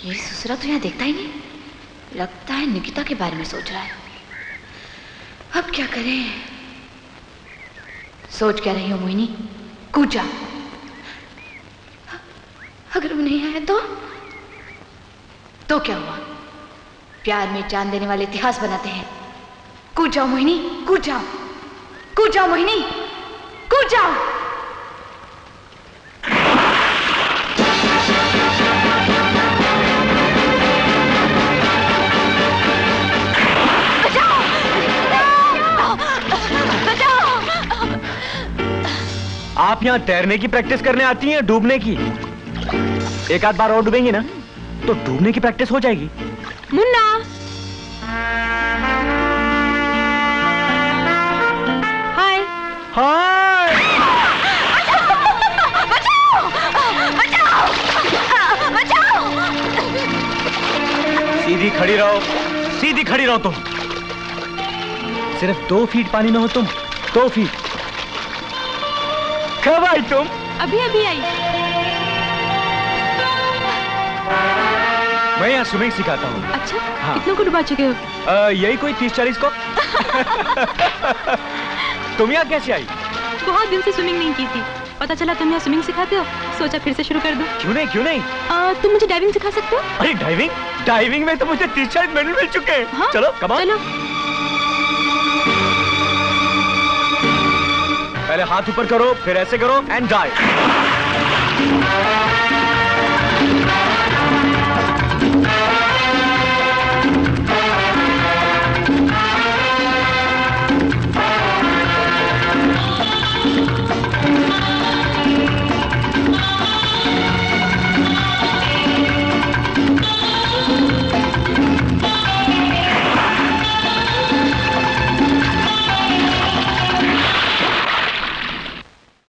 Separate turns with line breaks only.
ये ससुरा तो यहाँ देखता ही नहीं, लगता है निकिता के बारे में सोच रहा है। अब क्या करें? सोच क्या रही हो मोहिनी? कूद जा। अगर वो नहीं आया तो क्या हुआ? प्यार में जान देने वाले इतिहास बनाते हैं। कूद जाओ मोहिनी, कूद जाओ, कूद जाओ मोहिनी, कूद जाओ।
आप यहाँ तैरने की प्रैक्टिस करने आती हैं, डूबने की? एक आध बार और डूबेंगी ना तो डूबने की प्रैक्टिस हो जाएगी।
मुन्ना, हाय।
हाय।
बचाओ, बचाओ, बचाओ।
सीधी खड़ी रहो, सीधी खड़ी रहो तुम। सिर्फ 2 फीट पानी में हो तुम, 2 फीट। कब आई तुम?
अभी अभी आई।
मैं यहाँ स्विमिंग सिखाता हूँ।
अच्छा,
हाँ।
कितनों को डुबा चुके हो?
यही कोई 30-40 को। तुम यहाँ कैसे आई?
बहुत दिन से स्विमिंग नहीं की थी, पता चला तुम यहाँ स्विमिंग सिखाते हो, सोचा फिर से शुरू कर दूं।
क्यों नहीं, क्यों नहीं?
तुम मुझे डाइविंग सिखा सकते हो?
अरे डाइविंग? डाइविंग में तो मुझे 30-40 मेडल मिल चुके हैं।
हाँ?
चलो कमाल।
चलो।
पहले हाथ ऊपर करो, फिर ऐसे करो एंड डाइव।